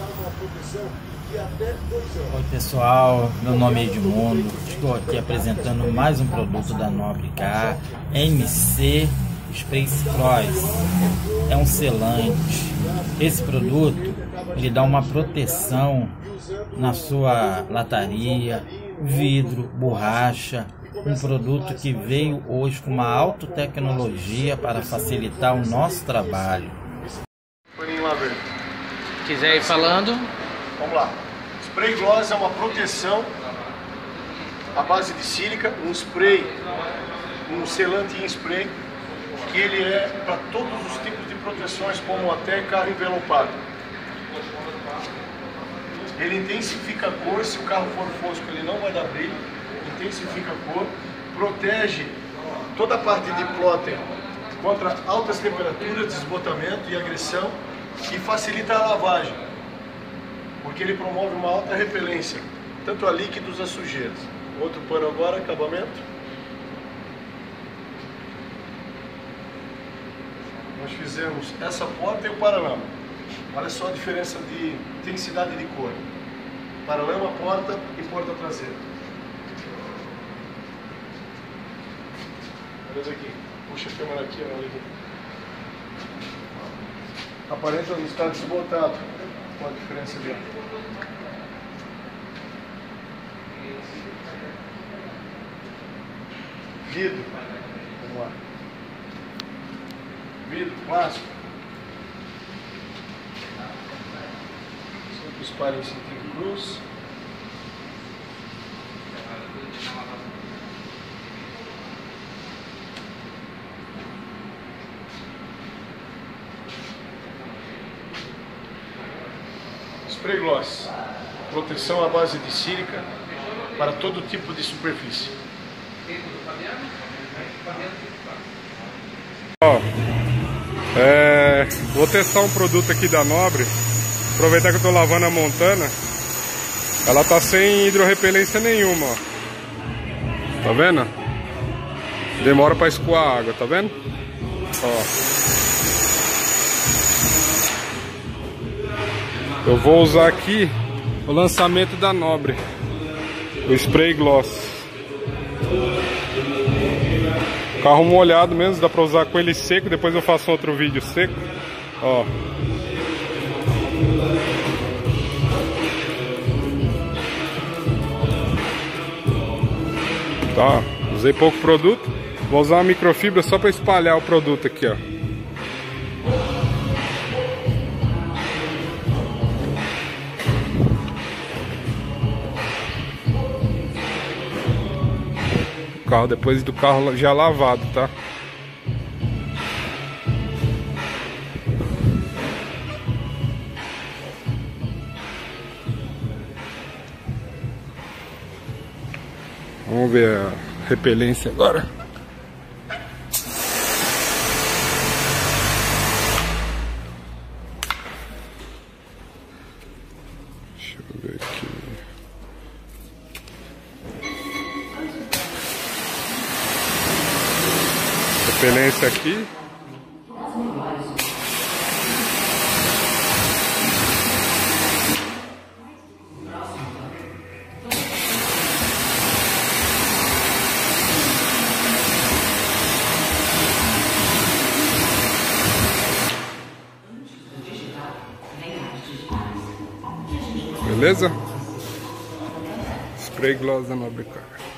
Oi pessoal, meu nome é Edmundo, estou aqui apresentando mais um produto da Nobre-Car, MC Space Cross. É um selante. Esse produto ele dá uma proteção na sua lataria, vidro, borracha. Um produto que veio hoje com uma alta tecnologia para facilitar o nosso trabalho. Quiser ir falando? Vamos lá. Spray Gloss é uma proteção à base de sílica, um spray, um selante em spray, que ele é para todos os tipos de proteções, como até carro envelopado. Ele intensifica a cor, se o carro for fosco ele não vai dar brilho, intensifica a cor, protege toda a parte de plotter contra altas temperaturas, desbotamento e agressão e facilita a lavagem, porque ele promove uma alta repelência, tanto a líquidos a sujeiras. Outro pano agora, acabamento. Nós fizemos essa porta e o paralama. Olha só a diferença de intensidade de cor. Paralama, porta e porta traseira. Olha aqui. Puxa a câmera aqui, olha aqui. Aparenta não estar desbotado. Qual a diferença dele? Vidro. Vamos lá. Vidro, plástico. Sempre espalha em sentido cruz. Spray Gloss, proteção à base de sílica para todo tipo de superfície. Vou testar um produto aqui da Nobre. Aproveitar que eu estou lavando a Montana. Ela tá sem hidrorrepelência nenhuma, ó. Tá vendo? Demora para escoar a água, tá vendo? Ó. Eu vou usar aqui o lançamento da Nobre, o Spray Gloss. Carro molhado mesmo, dá pra usar com ele seco. Depois eu faço outro vídeo seco. Ó. Tá, usei pouco produto. Vou usar uma microfibra só pra espalhar o produto aqui, ó. Carro, depois do carro já lavado, tá? Vamos ver a repelência agora. Deixa eu ver aqui. Repelência aqui. Beleza? Spray Gloss da Nobre-Car.